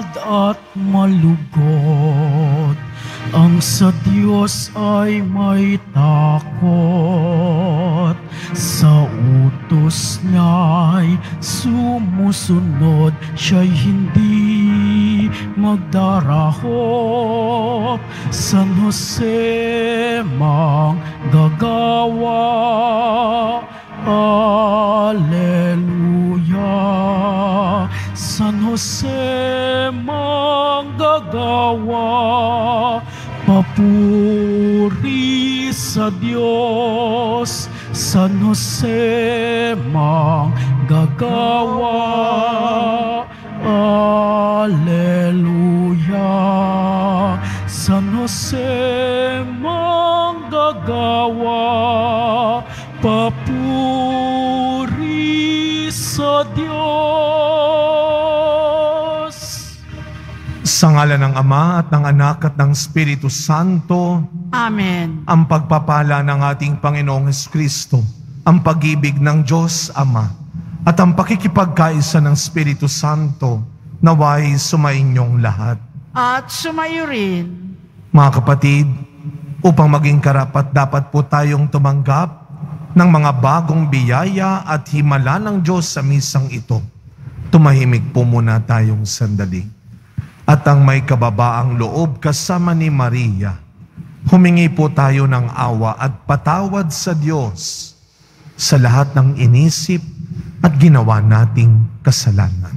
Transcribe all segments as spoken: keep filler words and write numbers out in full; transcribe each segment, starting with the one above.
mahangad at malugod. Ang sa Diyos ay may takot, sa utos niya'y sumusunod, siya'y hindi magdarahop. San Jose manggagawa, Alleluia. San Jose manggagawa, papuri sa Diyos. San Jose manggagawa, Alleluia. San Jose manggagawa, papuri sa Diyos. Sa ngalan ng Ama at ng Anak at ng Espiritu Santo. Amen. Ang pagpapala ng ating Panginoong Hesukristo, ang pag-ibig ng Diyos Ama, at ang pakikipagkaisa ng Espiritu Santo, naway sumainyong lahat. At sumayo rin. Mga kapatid, upang maging karapat dapat po tayong tumanggap ng mga bagong biyaya at himala ng Diyos sa misang ito. Tumahimik po muna tayong sandali. At ang may kababaang loob kasama ni Maria, humingi po tayo ng awa at patawad sa Diyos sa lahat ng inisip at ginawa nating kasalanan.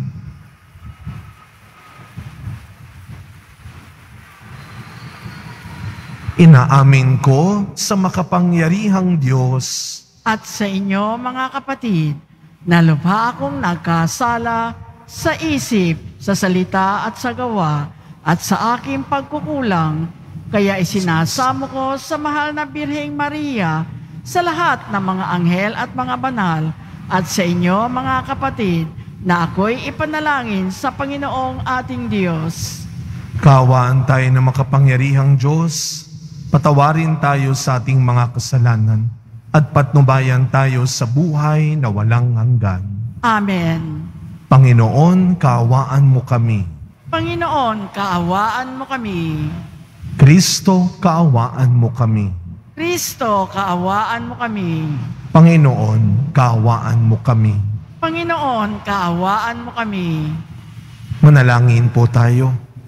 Inaamin ko sa makapangyarihang Diyos at sa inyo, mga kapatid, na lubha akong nagkasala sa isip, sa salita at sa gawa, at sa aking pagkukulang, kaya isinasamo ko sa mahal na Birheng Maria, sa lahat ng mga anghel at mga banal, at sa inyo, mga kapatid, na ako'y ipanalangin sa Panginoong ating Diyos. Kaawaan tayo ng makapangyarihang Diyos, patawarin tayo sa ating mga kasalanan, at patnubayan tayo sa buhay na walang hanggan. Amen. Panginoon, kaawaan mo kami. Panginoon, kaawaan mo kami. Kristo, kaawaan mo kami. Kristo, kaawaan mo kami. Panginoon, kaawaan mo kami. Panginoon, kaawaan mo kami. Manalangin po tayo.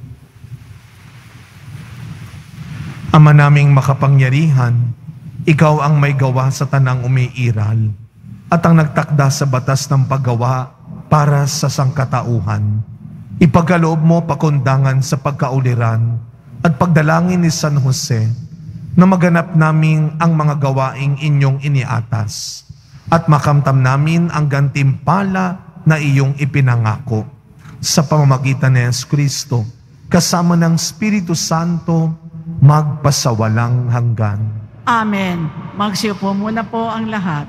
Ama naming makapangyarihan, ikaw ang may gawa sa tanang umiiral at ang nagtakda sa batas ng paggawa para sa sangkatauhan. Ipagkaloob mo pakundangan sa pagkauliran at pagdalangin ni San Jose na maganap namin ang mga gawaing inyong iniatas at makamtam namin ang gantimpala na iyong ipinangako. Sa pamamagitan ni Jesucristo, kasama ng Espiritu Santo, magpasawalang hanggan. Amen. Magsiupo muna po ang lahat.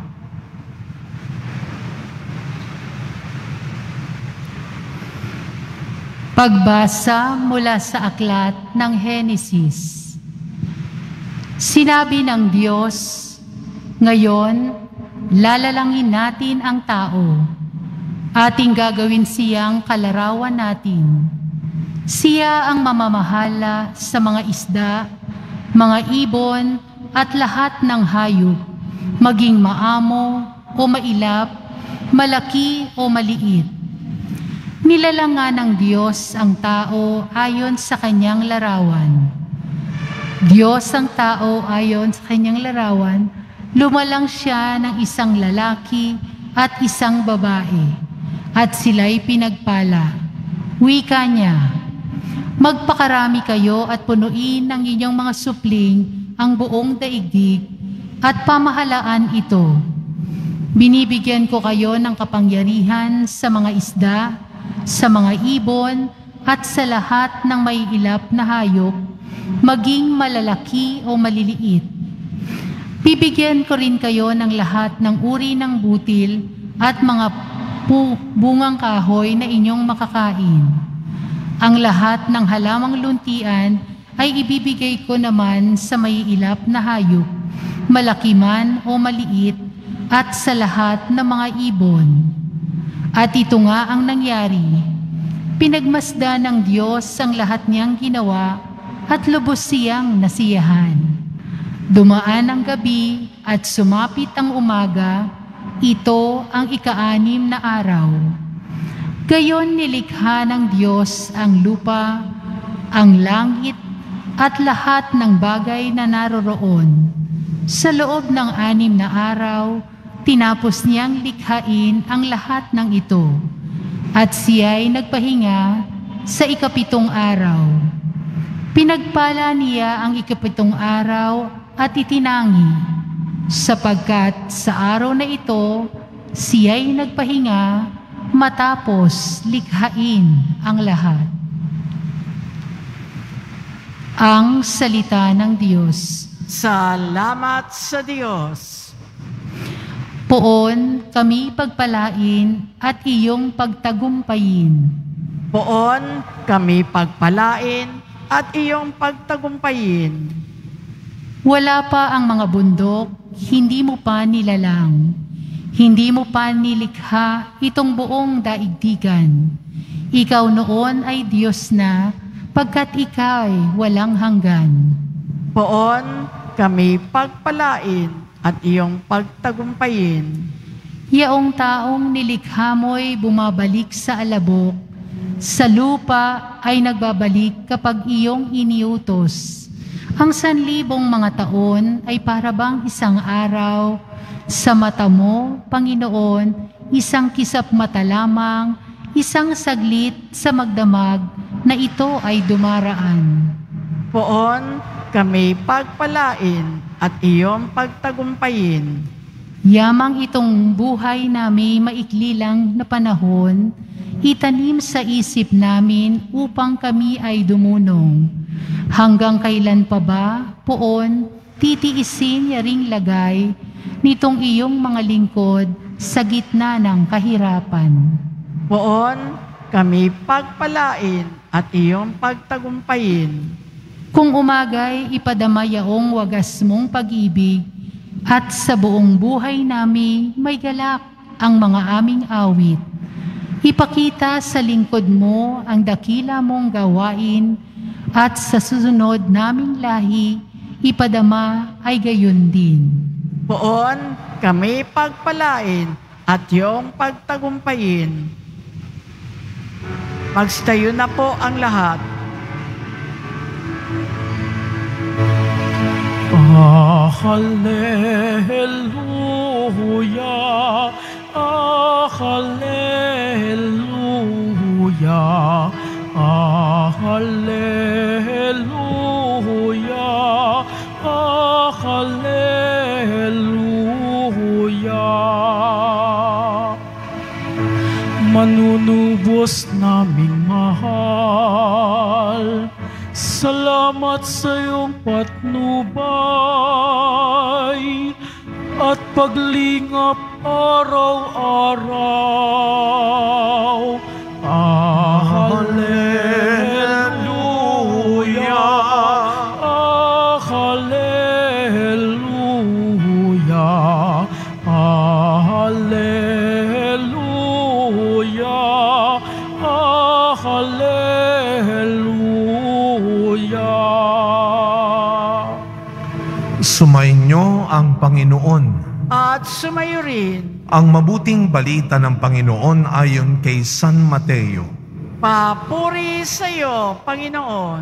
Pagbasa mula sa aklat ng Henesis. Sinabi ng Diyos, ngayon, lalalangin natin ang tao. Ating gagawin siyang kalarawan natin. Siya ang mamamahala sa mga isda, mga ibon, at lahat ng hayop, maging maamo o mailap, malaki o maliit. Nilalangan ng Diyos ang tao ayon sa kanyang larawan. Diyos ang tao ayon sa kanyang larawan, lumalang siya ng isang lalaki at isang babae, at sila'y pinagpala. Wika niya, magpakarami kayo at punuin ng inyong mga supling ang buong daigdig at pamahalaan ito. Binibigyan ko kayo ng kapangyarihan sa mga isda, sa mga ibon, at sa lahat ng maiilap na hayop, maging malalaki o maliliit. Bibigyan ko rin kayo ng lahat ng uri ng butil at mga bungang kahoy na inyong makakain. Ang lahat ng halamang luntian ay ibibigay ko naman sa maiilap na hayop, malaki man o maliit, at sa lahat ng mga ibon. At ito nga ang nangyari. Pinagmasdan ng Diyos ang lahat niyang ginawa at lubos siyang nasiyahan. Dumaan ang gabi at sumapit ang umaga, ito ang ika-anim na araw. Gayon nilikha ng Diyos ang lupa, ang langit at lahat ng bagay na naroroon. Sa loob ng anim na araw, tinapos niyang likhain ang lahat ng ito. At siya'y nagpahinga sa ikapitong araw. Pinagpala niya ang ikapitong araw at itinangi, sapagkat sa araw na ito, siya'y nagpahinga matapos likhain ang lahat. Ang salita ng Diyos. Salamat sa Diyos. Poon kami pagpalain at iyong pagtagumpayin. Poon kami pagpalain at iyong pagtagumpayin. Wala pa ang mga bundok, hindi mo pa nilalang. Hindi mo pa nilikha itong buong daigdigan. Ikaw noon ay Diyos na, pagkat ika'y walang hanggan. Poon kami pagpalain at iyong pagtagumpayin. Yaong taong nilikha mo'y bumabalik sa alabok, sa lupa ay nagbabalik kapag iyong iniutos. Ang sanlibong mga taon ay parabang isang araw, sa mata mo, Panginoon, isang kisap mata lamang, isang saglit sa magdamag na ito ay dumaraan. Poon kami pagpalain at iyong pagtagumpayin. Yamang itong buhay namin maikli lang na panahon, itanim sa isip namin upang kami ay dumunong. Hanggang kailan pa ba, Poon, titiisin niya ring lagay nitong iyong mga lingkod sa gitna ng kahirapan. Poon kami pagpalain at iyong pagtagumpayin. Kung umagay ipadama yaong wagas mong pag-ibig, at sa buong buhay namin may galak ang mga aming awit. Ipakita sa lingkod mo ang dakila mong gawain, at sa susunod naming lahi, ipadama ay gayon din. Poon kami pagpalain at iyong pagtagumpayin. Magstayo na po ang lahat. Ah, hallelujah, ah, hallelujah, ah, hallelujah, ah, hallelujah. Manunubos naming mahal, salamat sa iyong patnubay at paglingap araw-araw. Ah, hallelujah, ah, hallelujah, ah, hallelujah, ah, hallelujah. Sumainyo ang Panginoon. At sumayo rin. Ang mabuting balita ng Panginoon ayon kay San Mateo. Papuri sa iyo, Panginoon.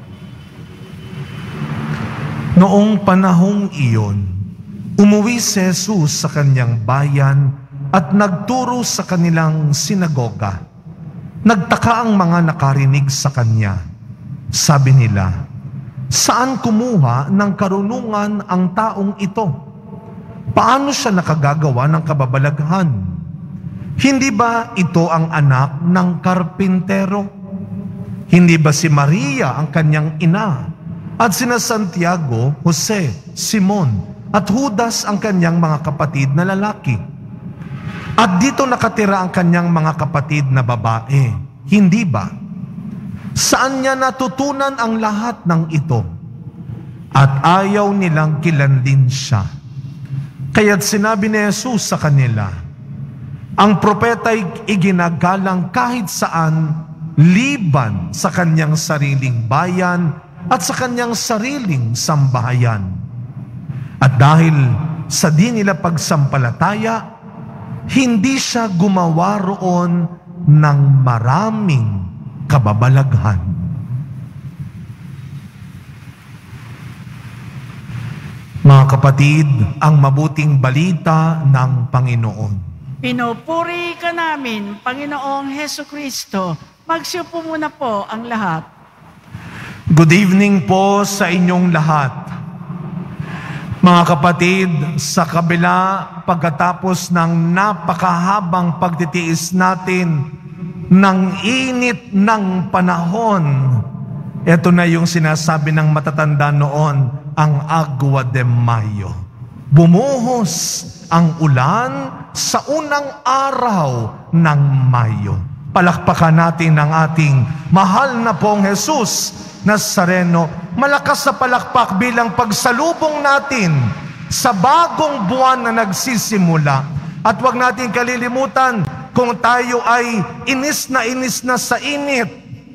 Noong panahong iyon, umuwi si Jesus sa kanyang bayan at nagturo sa kanilang sinagoga. Nagtaka ang mga nakarinig sa kanya. Sabi nila, saan kumuha ng karunungan ang taong ito? Paano siya nakagagawa ng kababalaghan? Hindi ba ito ang anak ng karpintero? Hindi ba si Maria ang kanyang ina? At sina Santiago, Jose, Simon, at Judas ang kanyang mga kapatid na lalaki? At dito nakatira ang kanyang mga kapatid na babae. Hindi ba? Saan niya natutunan ang lahat ng ito? At ayaw nilang kilandin siya. Kaya't sinabi ni Jesus sa kanila, ang propeta'y iginagalang kahit saan liban sa kanyang sariling bayan at sa kanyang sariling sambahayan. At dahil sa di nila pagsampalataya, hindi siya gumawa roon ng maraming kababalaghan. Mga kapatid, ang mabuting balita ng Panginoon. Pinupuri ka namin, Panginoong Heso Kristo. Magsiupo muna po ang lahat. Good evening po sa inyong lahat. Mga kapatid, sa kabila pagkatapos ng napakahabang pagtitiis natin ng init ng panahon, ito na yung sinasabi ng matatanda noon, ang Agua de Mayo. Bumuhos ang ulan sa unang araw ng Mayo. Palakpakan natin ang ating mahal na pong Jesus Nazareno. Malakas sa palakpak bilang pagsalubong natin sa bagong buwan na nagsisimula. At huwag natin kalilimutan, kung tayo ay inis na inis na sa init,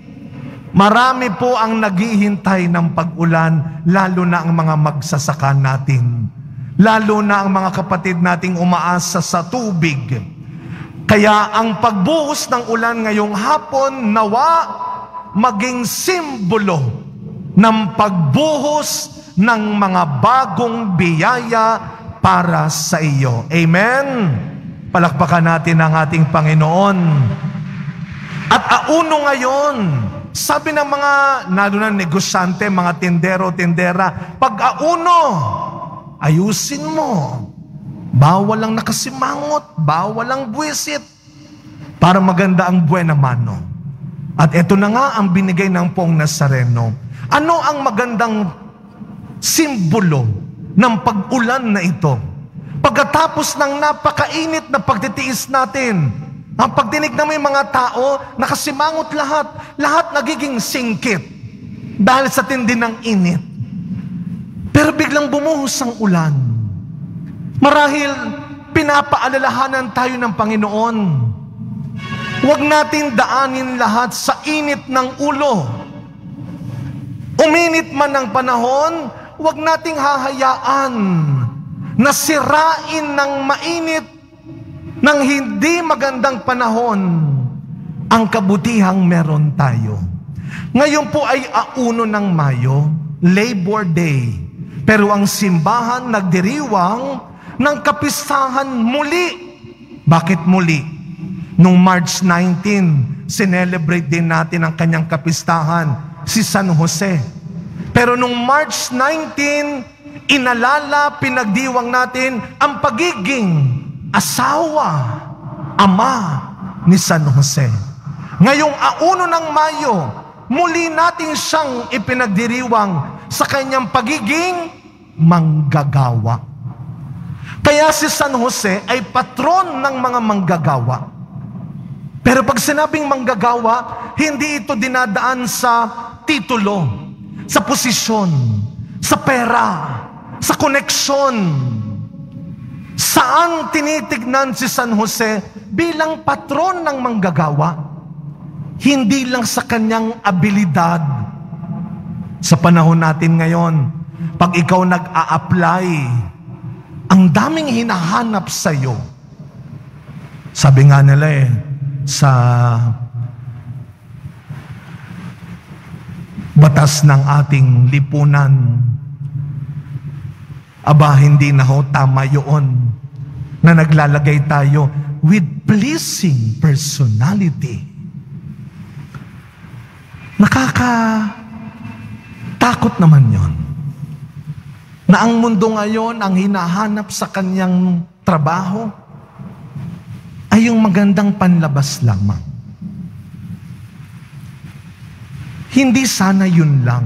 marami po ang naghihintay ng pag-ulan, lalo na ang mga magsasaka natin. Lalo na ang mga kapatid nating umaasa sa tubig. Kaya ang pagbuhos ng ulan ngayong hapon, nawa maging simbolo ng pagbuhos ng mga bagong biyaya para sa iyo. Amen? Palakpakan natin ang ating Panginoon. At auno ngayon, sabi ng mga, lalo na negosyante, mga tindero, tindera, pag-auno, ayusin mo. Bawal ang nakasimangot, bawal ang buwisit, para maganda ang buena mano. At ito na nga ang binigay ng Pong Nazareno. Ano ang magandang simbolo ng pag-ulan na ito? Pagkatapos ng napakainit na pagtitiis natin, ang pagdinig na may mga tao, nakasimangot lahat, lahat nagiging singkit dahil sa tindi ng init. Pero biglang bumuhos ang ulan. Marahil pinapaalalahanan tayo ng Panginoon. Huwag natin daanin lahat sa init ng ulo. Uminit man ang panahon, huwag nating hahayaan na sirain ng mainit ng hindi magandang panahon ang kabutihang meron tayo. Ngayon po ay auno ng Mayo, Labor Day. Pero ang simbahan nagdiriwang ng kapistahan muli. Bakit muli? Nung March nineteenth, sinelebrate din natin ang kanyang kapistahan, si San Jose. Pero nung March nineteenth, inalala, pinagdiwang natin ang pagiging asawa, ama ni San Jose. Ngayong auno ng Mayo, muli natin siyang ipinagdiriwang sa kanyang pagiging manggagawa. Kaya si San Jose ay patron ng mga manggagawa. Pero pag sinabing manggagawa, hindi ito dinadaan sa titulo, sa posisyon, sa pera, sa koneksyon. Saan tinitignan si San Jose bilang patron ng manggagawa? Hindi lang sa kanyang abilidad. Sa panahon natin ngayon, pag ikaw nag-a-apply, ang daming hinahanap sa iyo. Sabi nga nila eh, sa batas ng ating lipunan, aba, hindi na ho tama yun na naglalagay tayo with pleasing personality. Nakakatakot naman yon. Na ang mundo ngayon, ang hinahanap sa kanyang trabaho ay yung magandang panlabas lamang. Hindi sana yun lang.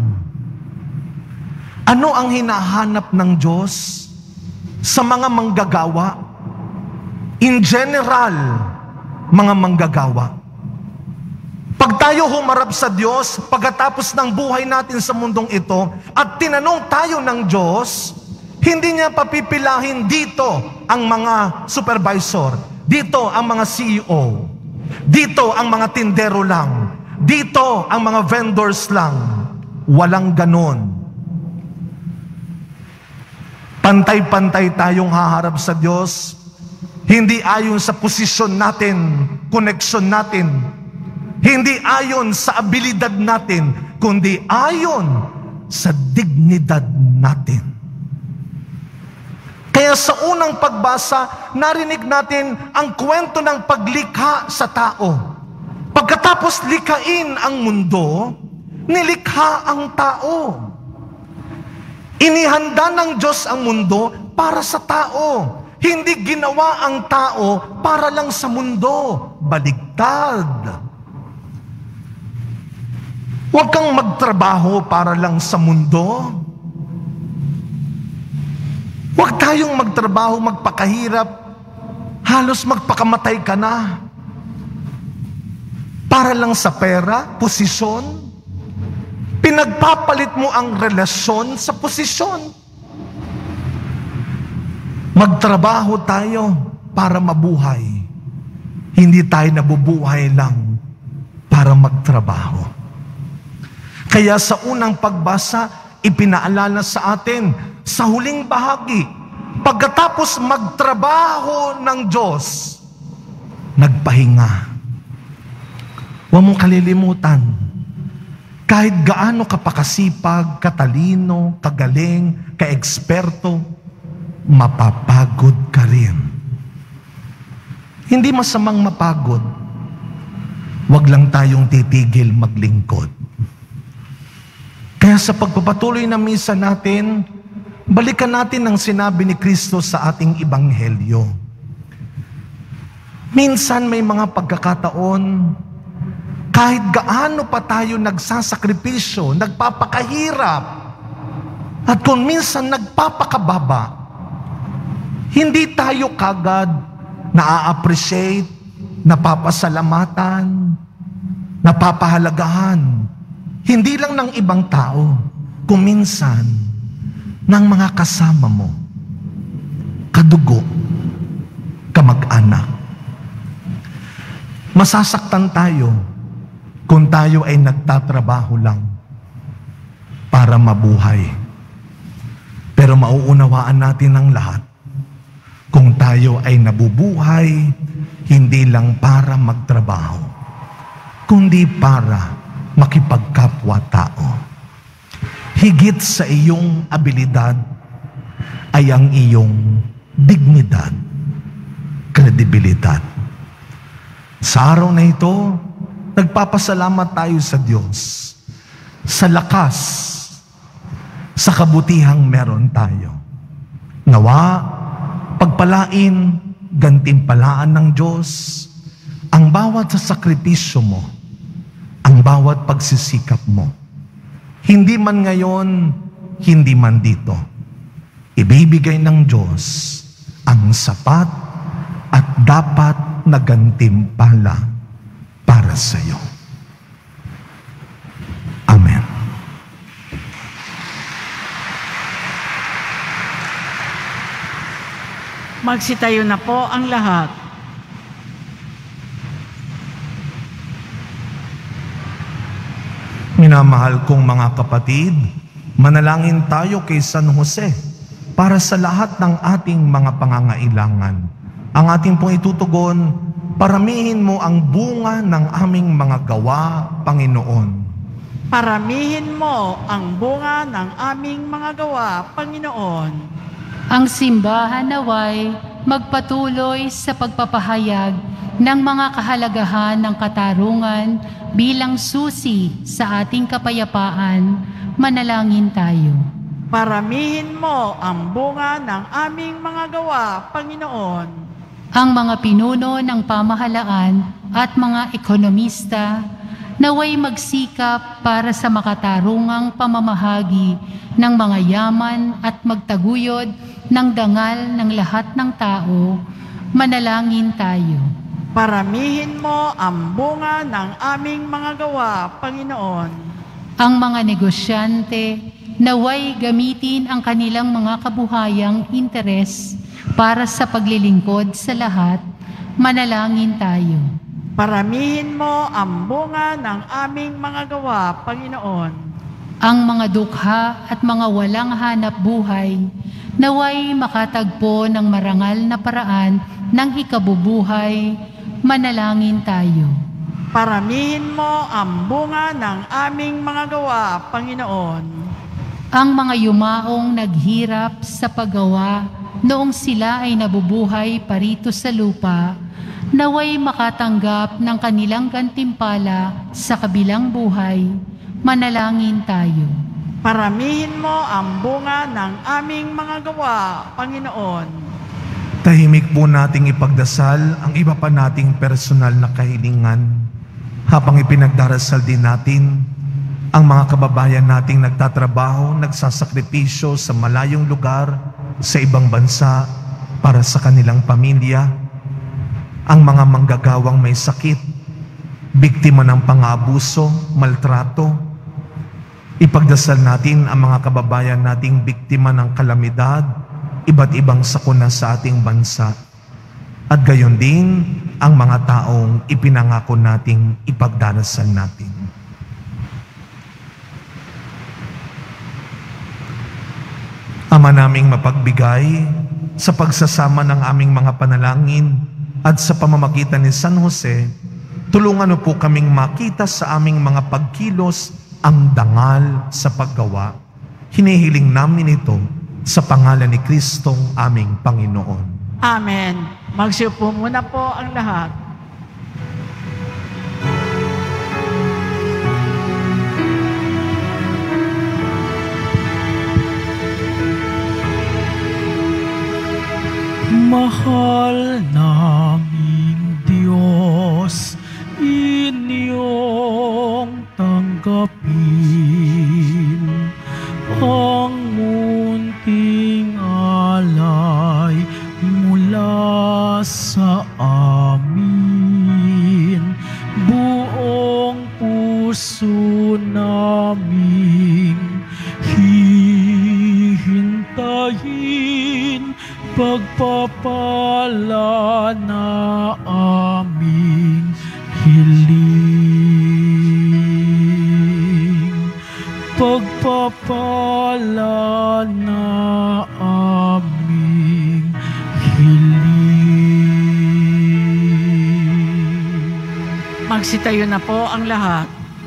Ano ang hinahanap ng Diyos sa mga manggagawa? In general, mga manggagawa. Pag tayo humarap sa Diyos, pagkatapos ng buhay natin sa mundong ito, at tinanong tayo ng Diyos, hindi niya papipilahin dito ang mga supervisor, dito ang mga C E O, dito ang mga tindero lang, Dito, ang mga vendors lang. Walang ganon. Pantay-pantay tayong haharap sa Diyos. Hindi ayon sa posisyon natin, koneksyon natin. Hindi ayon sa abilidad natin, kundi ayon sa dignidad natin. Kaya sa unang pagbasa, narinig natin ang kwento ng paglikha sa tao. Pagkatapos likhain ang mundo, nilikha ang tao. Inihanda ng Diyos ang mundo para sa tao. Hindi ginawa ang tao para lang sa mundo. Baligtad. Huwag kang magtrabaho para lang sa mundo. Huwag tayong magtrabaho, magpakahirap, halos magpakamatay ka na. Para lang sa pera, posisyon. Pinagpapalit mo ang relasyon sa posisyon. Magtrabaho tayo para mabuhay. Hindi tayo nabubuhay lang para magtrabaho. Kaya sa unang pagbasa, ipinaalala sa atin, sa huling bahagi, pagkatapos magtrabaho ng Diyos, nagpahinga. Huwag mong kalilimutan, kahit gaano ka pakasipag, katalino, kagaling, kaeksperto, mapapagod ka rin. Hindi masamang mapagod. Huwag lang tayong titigil maglingkod. Kaya sa pagpapatuloy na misa natin, balikan natin ang sinabi ni Kristo sa ating Ebanghelyo. Minsan may mga pagkakataon, kahit gaano pa tayo nagsasakripisyo, nagpapakahirap, at kung minsan nagpapakababa, hindi tayo kagad na-appreciate, napapasalamatan, napapahalagahan. Hindi lang ng ibang tao, kung minsan, ng mga kasama mo, kadugo, kamag-anak. Masasaktan tayo kung tayo ay nagtatrabaho lang para mabuhay. Pero mauunawaan natin ang lahat kung tayo ay nabubuhay hindi lang para magtrabaho, kundi para makipagkapwa-tao. Higit sa iyong abilidad ay ang iyong dignidad, kredibilidad. Sa araw na ito, nagpapasalamat tayo sa Diyos sa lakas, sa kabutihang meron tayo. Nawa, pagpalain, gantimpalaan ng Diyos ang bawat sa sakripisyo mo, ang bawat pagsisikap mo. Hindi man ngayon, hindi man dito. Ibibigay ng Diyos ang sapat at dapat na gantimpala para sa iyo. Amen. Magsitayo na po ang lahat. Minamahal kong mga kapatid, manalangin tayo kay San Jose para sa lahat ng ating mga pangangailangan. Ang ating pong itutugon, paramihin mo ang bunga ng aming mga gawa, Panginoon. Paramihin mo ang bunga ng aming mga gawa, Panginoon. Ang simbahan naway magpatuloy sa pagpapahayag ng mga kahalagahan ng katarungan bilang susi sa ating kapayapaan. Manalangin tayo. Paramihin mo ang bunga ng aming mga gawa, Panginoon. Ang mga pinuno ng pamahalaan at mga ekonomista naway magsikap para sa makatarungang pamamahagi ng mga yaman at magtaguyod ng dangal ng lahat ng tao. Manalangin tayo. Paramihin mo ang bunga ng aming mga gawa, Panginoon. Ang mga negosyante naway gamitin ang kanilang mga kabuhayang interes para sa paglilingkod sa lahat. Manalangin tayo. Paramihin mo ang bunga ng aming mga gawa, Panginoon. Ang mga dukha at mga walang hanap buhay, naway makatagpo ng marangal na paraan ng ikabubuhay, manalangin tayo. Paramihin mo ang bunga ng aming mga gawa, Panginoon. Ang mga yumaong naghirap sa paggawa noong sila ay nabubuhay parito sa lupa, naway makatanggap ng kanilang gantimpala sa kabilang buhay, manalangin tayo. Paramihin mo ang bunga ng aming mga gawa, Panginoon. Tahimik po nating ipagdasal ang iba pa nating personal na kahilingan habang ipinagdarasal din natin ang mga kababayan nating nagtatrabaho, nagsasakripisyo sa malayong lugar, sa ibang bansa para sa kanilang pamilya, ang mga manggagawang may sakit, biktima ng pang-aabuso, maltrato. Ipagdasal natin ang mga kababayan nating biktima ng kalamidad, iba't ibang sakuna sa ating bansa. At gayon din ang mga taong ipinangako nating ipagdarasal natin. Ama naming mapagbigay, sa pagsasama ng aming mga panalangin at sa pamamagitan ni San Jose, tulungan mo po kaming makita sa aming mga pagkilos ang dangal sa paggawa. Hinihiling namin ito sa pangalan ni Kristong aming Panginoon. Amen. Magsiupo muna po ang lahat. Mahal naming Diyos, inyong tanggapin ang munting alay mula sa amin. Buong puso naming hihintayin pagpapala na aming hiling. Pagpapala na aming hiling. Magsitayo na po ang lahat.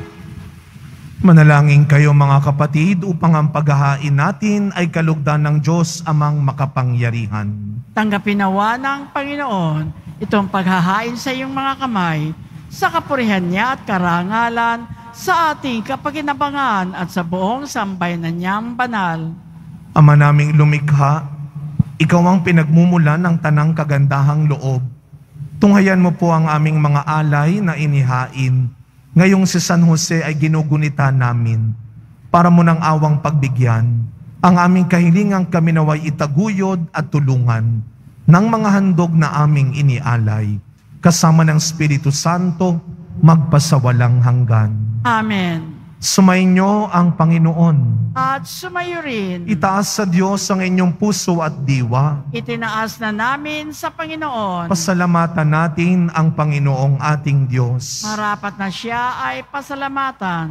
Manalangin kayo mga kapatid upang ang paghahain natin ay kalugdan ng Diyos amang makapangyarihan. Tanggapin nawa ng Panginoon itong paghahain sa iyong mga kamay sa kapurihan niya at karangalan sa ating kapakinabangan at sa buong sambayanan niyang banal. Ama naming lumikha, ikaw ang pinagmumulan ng tanang kagandahang loob. Tunghayan mo po ang aming mga alay na inihain. Ngayong si San Jose ay ginugunita namin para mo ng awang pagbigyan. Ang aming kahilingang kami naway itaguyod at tulungan ng mga handog na aming inialay. Kasama ng Espiritu Santo, magpasawalang hanggan. Amen. Sumainyo ang Panginoon. At sumayo rin. Itaas sa Diyos ang inyong puso at diwa. Itinaas na namin sa Panginoon. Pasalamatan natin ang Panginoong ating Diyos. Marapat na siya ay pasalamatan.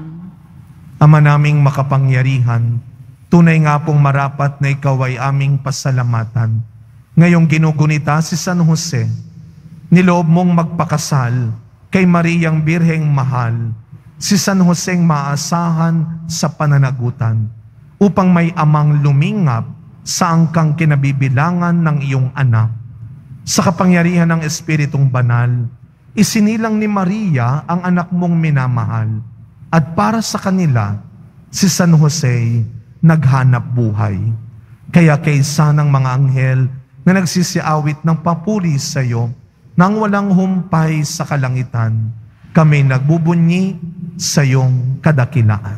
Ama naming makapangyarihan, tunay nga pong marapat na ikaw ay aming pasalamatan. Ngayong ginugunita si San Jose, niloob mong magpakasal kay Mariang Birheng Mahal, si San Joseng maasahan sa pananagutan, upang may amang lumingap sa angkang kinabibilangan ng iyong anak. Sa kapangyarihan ng Espiritong Banal, isinilang ni Maria ang anak mong minamahal, at para sa kanila, si San Jose naghanap buhay. Kaya kaysa ng mga anghel na nagsisiawit ng papuri sa iyo, nang walang humpay sa kalangitan, kami nagbubunyi sa iyong kadakilaan.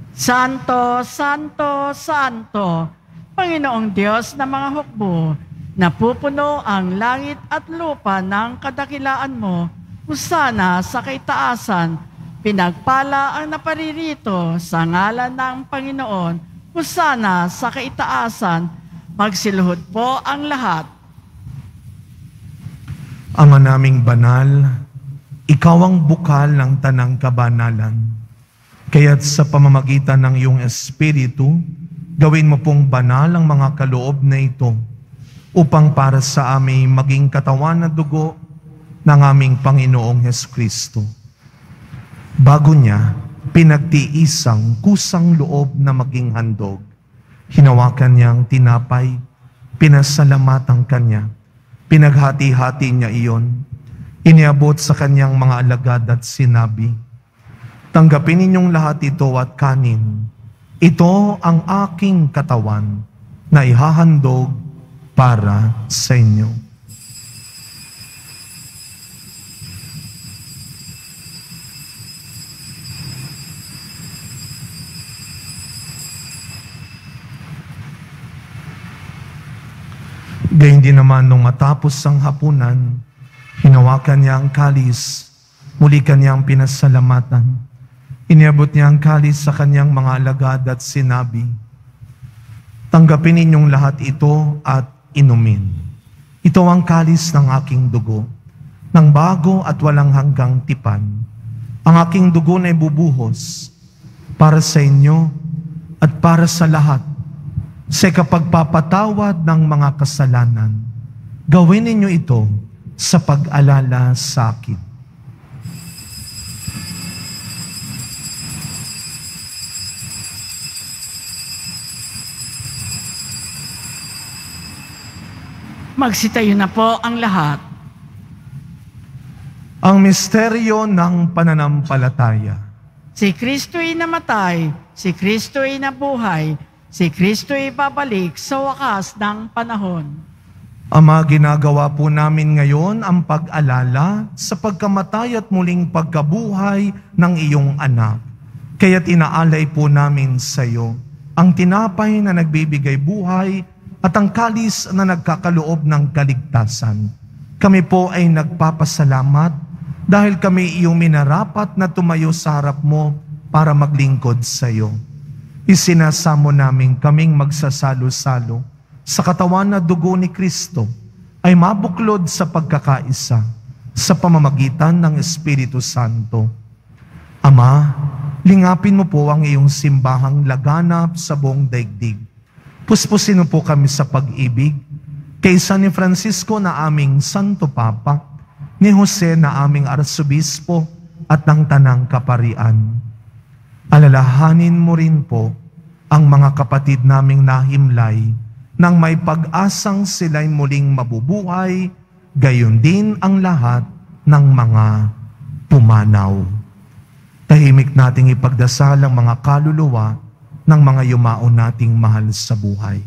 Santo, Santo, Santo, Panginoong Diyos ng mga hukbo, napupuno ang langit at lupa ng kadakilaan mo, husana sa kaitaasan, pinagpala ang naparirito sa ngalan ng Panginoon, husana sa kaitaasan, magsiluhod po ang lahat. Ama naming banal, Ikaw ang bukal ng tanang kabanalan. Kaya't sa pamamagitan ng iyong Espiritu, gawin mo pong banal ang mga kaloob na ito upang para sa amin maging katawan na dugo ng aming Panginoong Hesukristo. Bago niya, pinagtiisang kusang loob na maging handog. Hinawakan niyang tinapay, pinasalamatan kanya, pinaghati-hati niya iyon, iniabot sa kanyang mga alagad at sinabi, "Tanggapin ninyong lahat ito at kanin. Ito ang aking katawan na ihahandog para sa inyo." Gayun din naman nung matapos ang hapunan, hinawakan niya ang kalis, muli kanyang pinasalamatan. Iniabot niya ang kalis sa kanyang mga alagad at sinabi, "Tanggapin ninyong lahat ito at inumin. Ito ang kalis ng aking dugo, ng bago at walang hanggang tipan. Ang aking dugo na ibubuhos para sa inyo at para sa lahat sa kapagpapatawad ng mga kasalanan. Gawin ninyo ito sa pag-alala sa akin." Magsitayo na po ang lahat. Ang misteryo ng pananampalataya. Si Kristo'y namatay, si Kristo'y nabuhay, si Kristo'y babalik sa wakas ng panahon. Ama, ginagawa po namin ngayon ang pag-alala sa pagkamatay at muling pagkabuhay ng iyong anak. Kaya't inaalay po namin sa iyo ang tinapay na nagbibigay buhay at ang kalis na nagkakaloob ng kaligtasan. Kami po ay nagpapasalamat dahil kami iyong minarapat na tumayo sa harap mo para maglingkod sa iyo. Isinasamo namin kaming magsasalo-salo sa katawan na dugo ni Kristo ay mabuklod sa pagkakaisa sa pamamagitan ng Espiritu Santo. Ama, lingapin mo po ang iyong simbahang laganap sa buong daigdig. Puspusin mo po kami sa pag-ibig kay San Francisco na aming Santo Papa, ni Jose na aming Arsobispo at ng Tanang Kaparian. Alalahanin mo rin po ang mga kapatid naming nahimlay nang may pag-asang sila'y muling mabubuhay, gayon din ang lahat ng mga pumanaw. Tahimik nating ipagdasal ang mga kaluluwa ng mga yumao nating mahal sa buhay.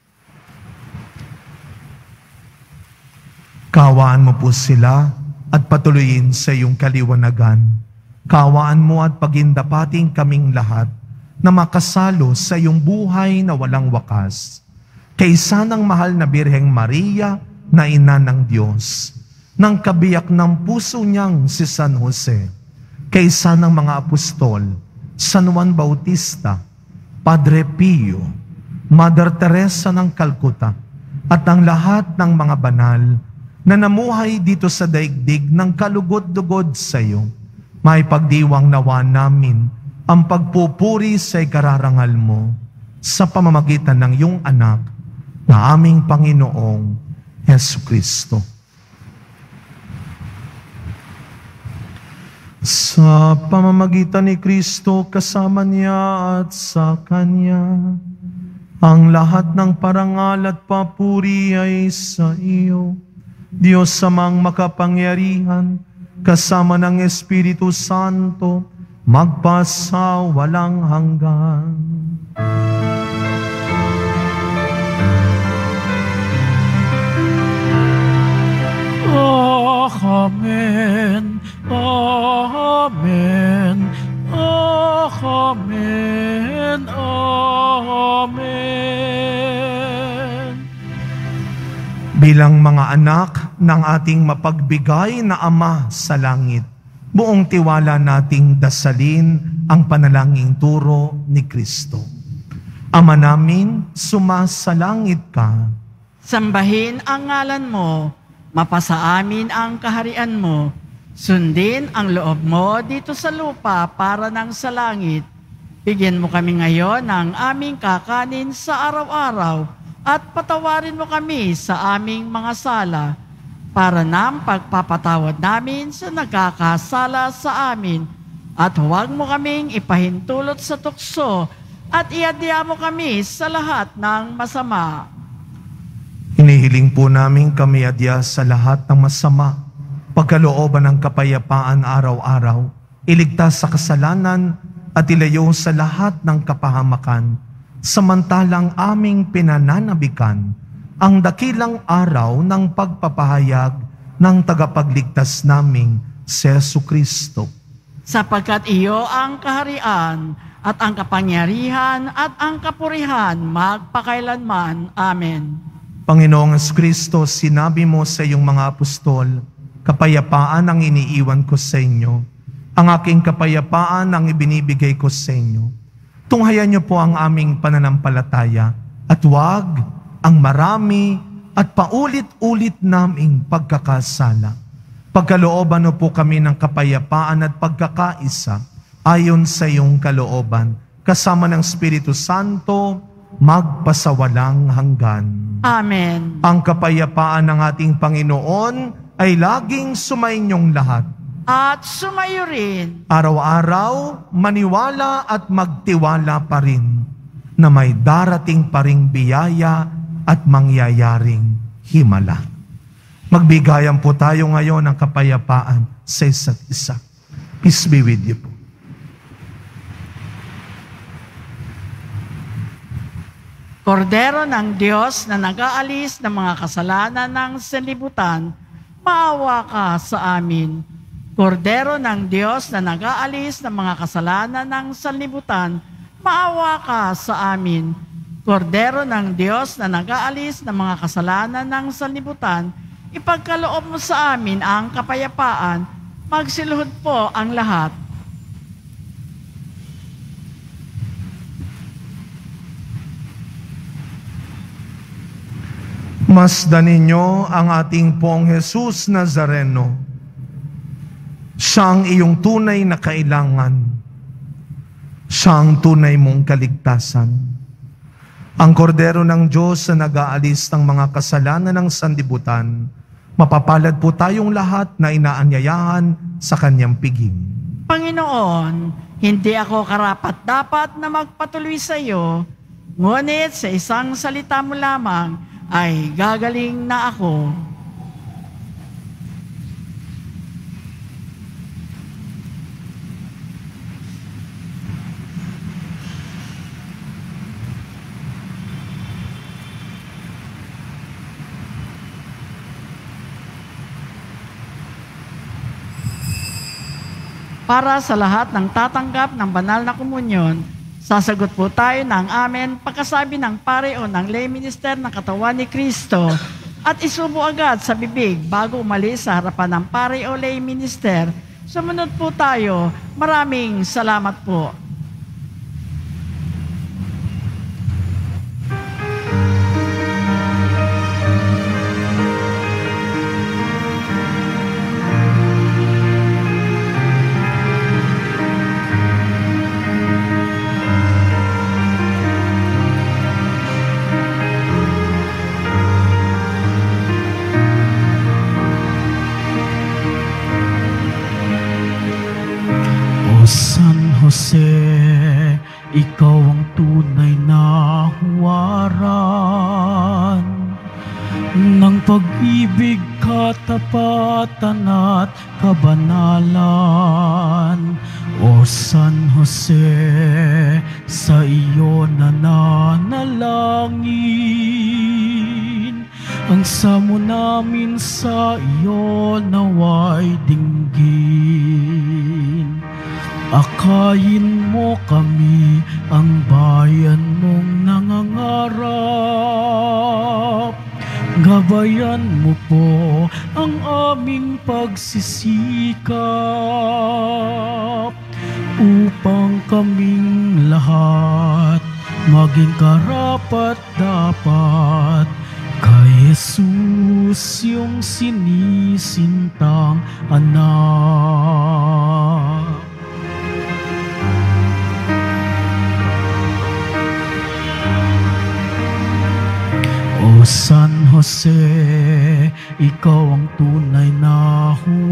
Kawaan mo po sila at patuloyin sa iyong kaliwanagan. Kawaan mo at pagindapating kaming lahat na makasalo sa iyong buhay na walang wakas. Kaysa ng mahal na Birheng Maria na ina ng Diyos, ng kabiyak ng puso niyang si San Jose, kaysa ng mga apostol, San Juan Bautista, Padre Pio, Mother Teresa ng Calcutta, at ang lahat ng mga banal na namuhay dito sa daigdig ng kalugod-lugod sa iyo, may pagdiwang nawa namin ang pagpupuri sa ikararangal mo sa pamamagitan ng iyong anak na aming Panginoong Hesukristo. Sa pamamagitan ni Kristo, kasama niya at sa Kanya, ang lahat ng parangal at papuri ay sa iyo, Diyos Amang makapangyarihan, kasama ng Espiritu Santo, magpasa walang hanggan. Amen. Amen. Amen. Amen. Bilang mga anak ng ating mapagbigay na Ama sa langit, buong tiwala nating dasalin ang panalangin turo ni Kristo. Ama namin, sumasalangit ka. Sambahin ang ngalan mo, mapasa amin ang kaharian mo, Sundin ang loob mo dito sa lupa para nang sa langit. Bigyan mo kami ngayon ng aming kakanin sa araw-araw at patawarin mo kami sa aming mga sala para nang pagpapatawad namin sa nagkakasala sa amin. At huwag mo kaming ipahintulot sa tukso at iadya mo kami sa lahat ng masama. Hinihiling po namin kami adya sa lahat ng masama, pagkalooban ng kapayapaan araw-araw, iligtas sa kasalanan at ilayo sa lahat ng kapahamakan, samantalang aming pinananabikan ang dakilang araw ng pagpapahayag ng tagapagligtas naming si Jesucristo. Sapagkat iyo ang kaharian at ang kapangyarihan at ang kapurihan magpakailanman. Amen. Panginoong Jesucristo, sinabi mo sa iyong mga apostol, kapayapaan ang iniiwan ko sa inyo. Ang aking kapayapaan ang ibinibigay ko sa inyo. Tunghayan niyo po ang aming pananampalataya at huwag ang marami at paulit-ulit naming pagkakasala. Pagkalooban mo po kami ng kapayapaan at pagkakaisa ayon sa iyong kalooban, kasama ng Espiritu Santo, magpasawalang hanggan. Amen. Ang kapayapaan ng ating Panginoon ay laging sumainyong lahat. At sumayo rin. Araw-araw, maniwala at magtiwala pa rin na may darating pa ring biyaya at mangyayaring himala. Magbigayan po tayo ngayon ng kapayapaan sa isa't isa. Peace be with you po. Kordero ng Diyos na nag-aalis ng mga kasalanan ng sanlibutan, maawa ka sa amin. Kordero ng Diyos na nag-aalis ng mga kasalanan ng sanlibutan, maawa ka sa amin. Kordero ng Diyos na nag-aalis ng mga kasalanan ng sanlibutan, ipagkaloob mo sa amin ang kapayapaan, magsiluhod po ang lahat. Masdan ninyo ang ating pong Jesus Nazareno. Siyang iyong tunay na kailangan. Siyang tunay mong kaligtasan. Ang kordero ng Diyos na nag-aalis ng mga kasalanan ng sanlibutan, mapapalad po tayong lahat na inaanyayahan sa kanyang piging. Panginoon, hindi ako karapat-dapat na magpatuloy sa iyo, ngunit sa isang salita mo lamang ay gagaling na ako. Para sa lahat ng tatanggap ng banal na komunyon, sasagot po tayo ng amen pagkasabi ng pare o ng lay minister ng katawan ni Kristo at isubo agad sa bibig bago umalis sa harapan ng pare o lay minister. Sumunod po tayo. Maraming salamat po. San Jose, ikaw ang tunay na huwaran ng pag-ibig, katapatan at kabanalan. O San Jose, sa iyo nananalangin, ang samo namin sa iyo naway dinggin. Akayin mo kami, ang bayan mong nangangarap. Gabayan mo po ang aming pagsisikap upang kaming lahat maging karapat-dapat kay Jesus, yung sinisintang anak. O San Jose, ikaw ang tunay na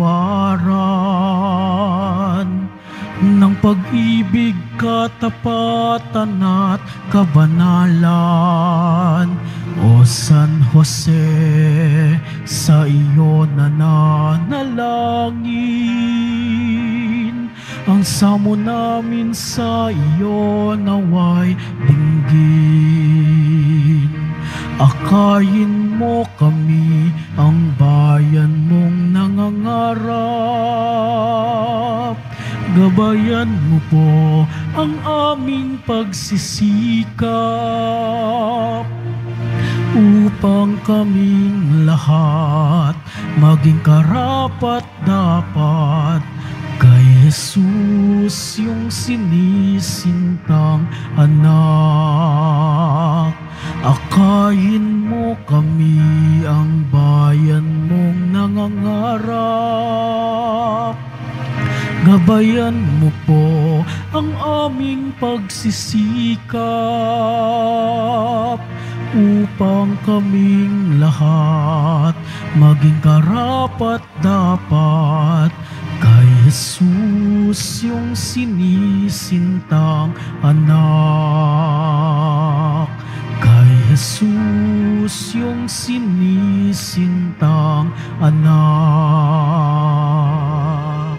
huwaran ng pag-ibig, katapatan at kabanalan. O San Jose, sa iyo nananalangin, ang samo namin sa iyo naway dinggin. Akayin mo kami, ang bayan mong nangangarap. Gabayan mo po ang aming pagsisikap, upang kaming lahat maging karapat-dapat kay Jesus, yung sinisintang anak. Akayin mo kami, ang bayan mong nangangarap. Gabayan mo po ang aming pagsisikap, upang kaming lahat maging karapat-dapat kay Jesus, yung sinisintang anak. Kay Jesus, yung sinisintang anak.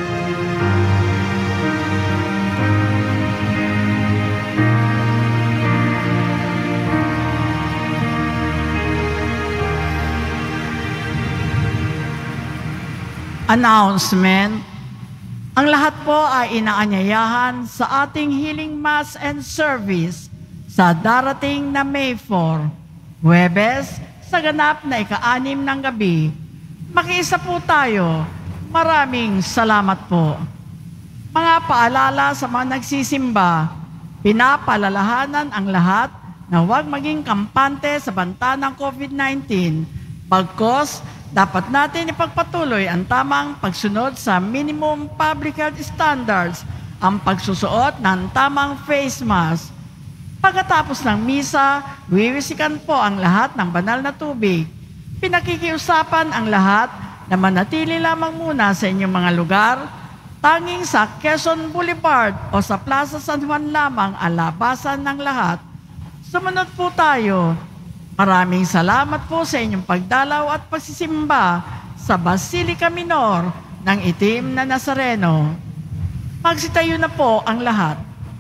Announcement. Ang lahat po ay inaanyayahan sa ating Healing Mass and Service sa darating na May fourth, Huwebes, sa ganap na ika-anim ng gabi. Makiisa po tayo. Maraming salamat po. Mga paalala sa mga nagsisimba, pinapalalahanan ang lahat na huwag maging kampante sa banta ng COVID nineteen. Pagkos, dapat natin ipagpatuloy ang tamang pagsunod sa minimum public health standards, ang pagsusuot ng tamang face mask. Pagkatapos ng misa, wiwisikan po ang lahat ng banal na tubig. Pinakikiusapan ang lahat na manatili lamang muna sa inyong mga lugar. Tanging sa Quezon Boulevard o sa Plaza San Juan lamang ang labasan ng lahat. Sumunod po tayo. Maraming salamat po sa inyong pagdalaw at pagsisimba sa Basilica Minor ng Itim na Nazareno. Magsitayo na po ang lahat.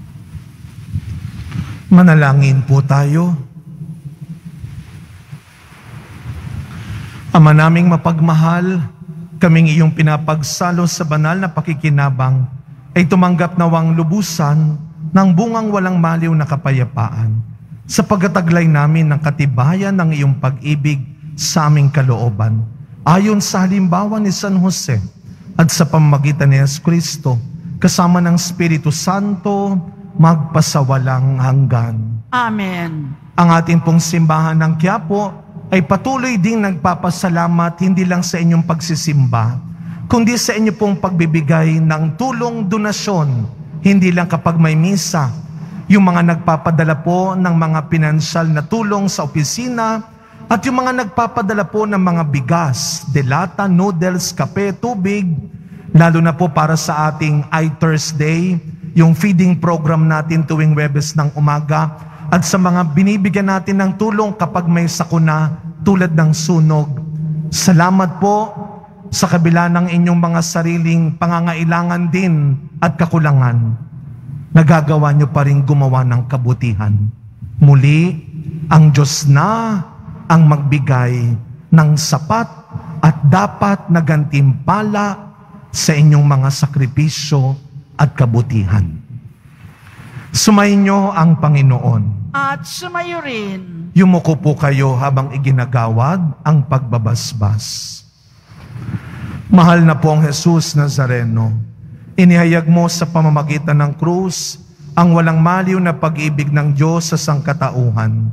Manalangin po tayo. Ama naming mapagmahal, kaming iyong pinapagsalo sa banal na pakikinabang ay tumanggap nawang lubusan ng bungang walang maliw na kapayapaan sa pagkataglay namin ng katibayan ng iyong pag-ibig sa aming kalooban. Ayon sa halimbawa ni San Jose at sa pamamagitan ni Jesucristo, kasama ng Espiritu Santo, magpasawalang hanggan. Amen. Ang ating pong simbahan ng Quiapo ay patuloy ding nagpapasalamat hindi lang sa inyong pagsisimba, kundi sa inyo pong pagbibigay ng tulong donasyon, hindi lang kapag may misa. Yung mga nagpapadala po ng mga pinansyal na tulong sa opisina at yung mga nagpapadala po ng mga bigas, delata, noodles, kape, tubig, lalo na po para sa ating I Thursday, yung feeding program natin tuwing Huwebes ng umaga, at sa mga binibigyan natin ng tulong kapag may sakuna tulad ng sunog. Salamat po sa kabila ng inyong mga sariling pangangailangan din at kakulangan. Nagagawa nyo pa rin gumawa ng kabutihan. Muli, ang Diyos na ang magbigay ng sapat at dapat na gantimpala sa inyong mga sakripisyo at kabutihan. Sumainyo ang Panginoon. At sumayo rin. Yumuko po kayo habang iginagawad ang pagbabasbas. Mahal na po ang Jesus Nazareno, inihayag mo sa pamamagitan ng krus ang walang maliw na pag-ibig ng Diyos sa sangkatauhan.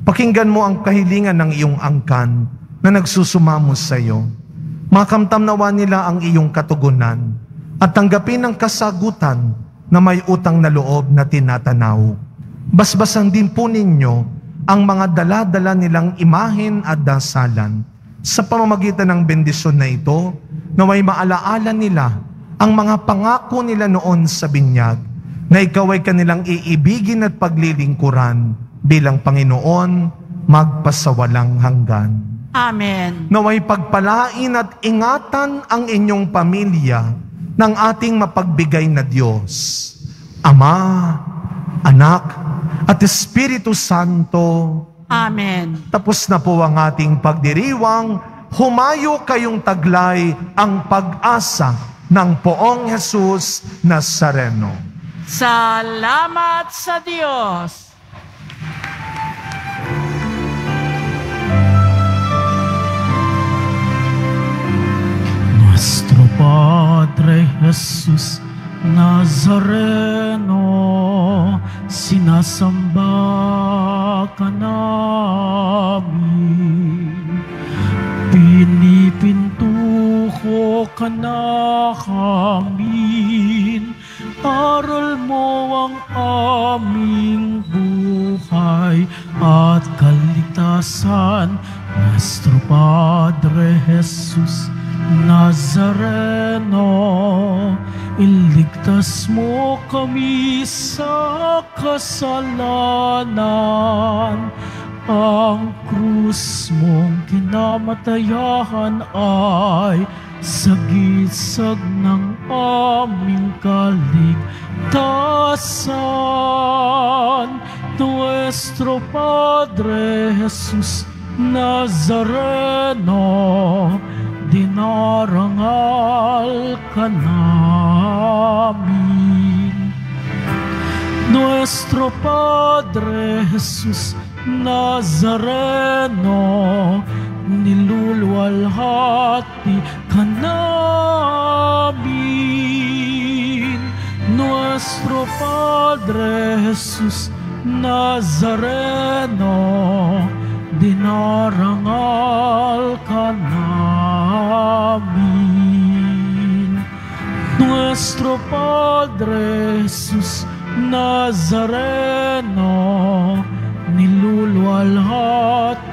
Pakinggan mo ang kahilingan ng iyong angkan na nagsusumamo sa iyo. Makamtam nawa nila ang iyong katugunan at tanggapin ang kasagutan na may utang na loob na tinatanaw. Basbasan din po ninyo ang mga dala-dala nilang imahen at dasalan. Sa pamamagitan ng bendisyon na ito, naway maalaala nila ang mga pangako nila noon sa binyag, na ikaw ay kanilang iibigin at paglilingkuran bilang Panginoon magpasawalang hanggan. Amen. Naway pagpalain at ingatan ang inyong pamilya ng ating mapagbigay na Diyos, Ama, Anak, at Espiritu Santo. Amen. Tapos na po ang ating pagdiriwang. Humayo kayong taglay ang pag-asa ng Poong Jesus Nazareno. Salamat sa Diyos. Nuestro Padre Jesus Nazareno, sinasamba ka namin. Pinipintuho ka na amin. Aral mo ang aming buhay at kaligtasan. Nuestro Padre Jesus Nazareno, iligtas mo kami sa kasalanan. Ang krus mong kinamatayan ay sagisag ng aming kaligtasan. Nuestro Padre Jesus Nazareno, dinarangal ka namin. Nuestro Padre Jesus Nazareno, niluluwalhati ka namin. Nuestro Padre Jesus Nazareno, dinarangal ka namin. Nuestro Padre Jesus Nazareno, niluluwalhati